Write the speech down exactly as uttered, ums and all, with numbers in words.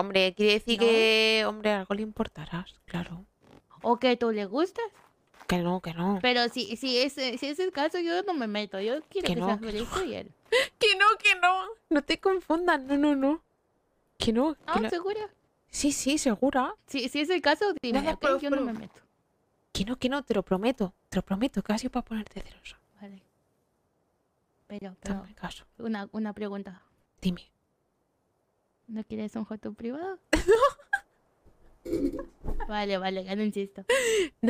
Hombre, quiere decir ¿No? que, hombre, algo le importarás, claro. ¿O que tú le gustas? Que no, que no. Pero si, si, es, si es el caso, yo no me meto. Yo quiero Que que no, seas que no. feliz tú y él. Que no, que no. No te confundan, no, no, no. Que no, ¿No? que lo... ¿Segura? Sí, sí, segura. Si, si es el caso, dime, Nada, ¿ok? pero, Yo no pero... me meto. Que no, que no, te lo prometo. Te lo prometo, que ha sido para ponerte celosa. Vale. Pero, pero, Dame caso. una, una pregunta. Dime. ¿No quieres un foto privado? Vale, vale, ya no insisto.